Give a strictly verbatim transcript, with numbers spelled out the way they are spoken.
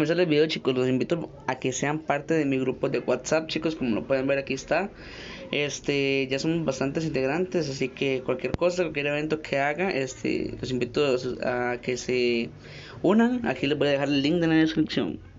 comenzar el video, chicos, los invito a que sean parte de mi grupo de WhatsApp, chicos, como lo pueden ver aquí está. Este, ya somos bastantes integrantes, así que cualquier cosa, cualquier evento que haga, este, los invito a que se unan. Aquí les voy a dejar el link en la descripción.